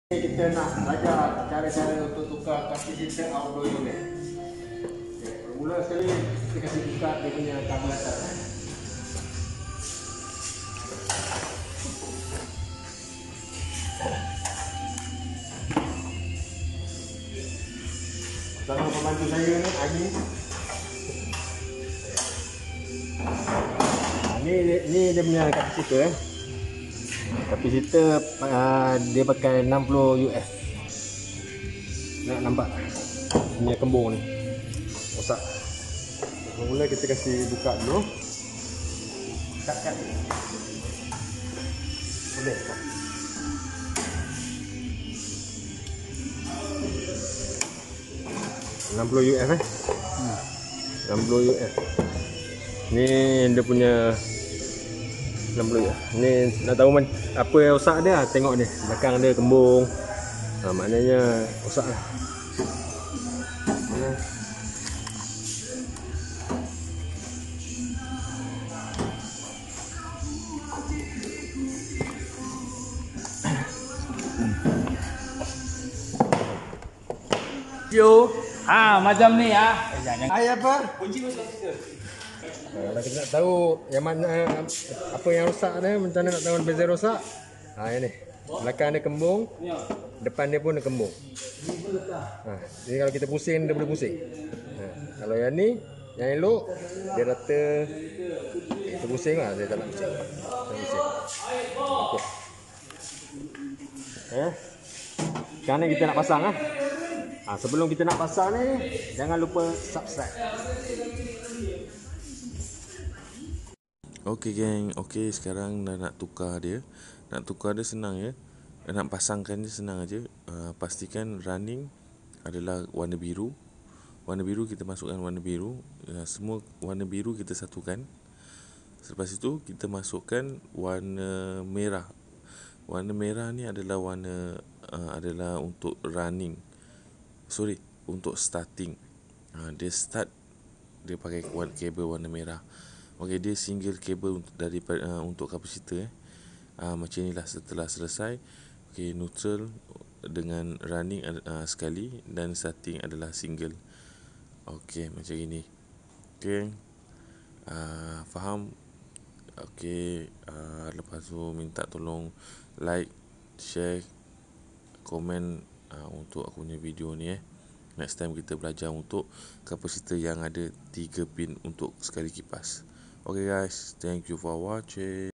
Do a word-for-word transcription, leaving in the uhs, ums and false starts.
Kita nak belajar cara-cara untuk tukar kapasitor outdoor unit. Okay, bermula sekali kita kasih buka dia punya kabel atas. Sama pembantu saya ni, Agi. Ni ni dia punya kapasitor eh. Kapasitor uh, dia pakai enam puluh U S. Nak nampak punya kembung ni. Rosak. Mula kita kasih buka dulu. Kat-kat. Boleh. enam puluh U S eh. Hmm. enam puluh U S. Ni dia punya enam puluh U S. Ni nak tahu apa yang rosak dia, tengok ni. Belakang dia kembung. Ha, maknanya rosak lah. Ya. Yo, ah macam ni ah. Eh, jangan. Ayah apa? Kunci masuk situ. Kalau kita nak tahu yang mana apa yang rosak dia, macam mana nak tahu beza rosak? Ha ini. Belakang dia kembung, depan dia pun dia kembung. Ha, jadi kalau kita pusing dia boleh pusing. Ha, kalau yang ni, yang elok dia rata kita pusing lah, dia tak nak pusing. Tak pusing. Okey. Eh. Sekarang ni kita nak pasang ah. Ha, sebelum kita nak pasang ni, jangan lupa subscribe. Okey geng, okey sekarang dah nak tukar dia. Nak tukar dia senang ya. Nak pasangkan dia senang aja. Uh, pastikan running adalah warna biru. Warna biru kita masukkan warna biru. Uh, semua warna biru kita satukan. Selepas itu kita masukkan warna merah. Warna merah ni adalah warna uh, adalah untuk running. Sorry, untuk starting. Uh, dia start dia pakai kabel warna merah. Okey, dia single kabel untuk dari uh, untuk kapasitor eh. Uh, macam inilah setelah selesai. Okey, neutral dengan running uh, sekali dan starting adalah single. Okey, macam ini. Okey. Uh, faham? Okey, uh, lepas tu minta tolong like, share, komen uh, untuk aku punya video ni eh. Next time kita belajar untuk kapasitor yang ada tiga pin untuk sekali kipas. Okay guys, thank you for watching.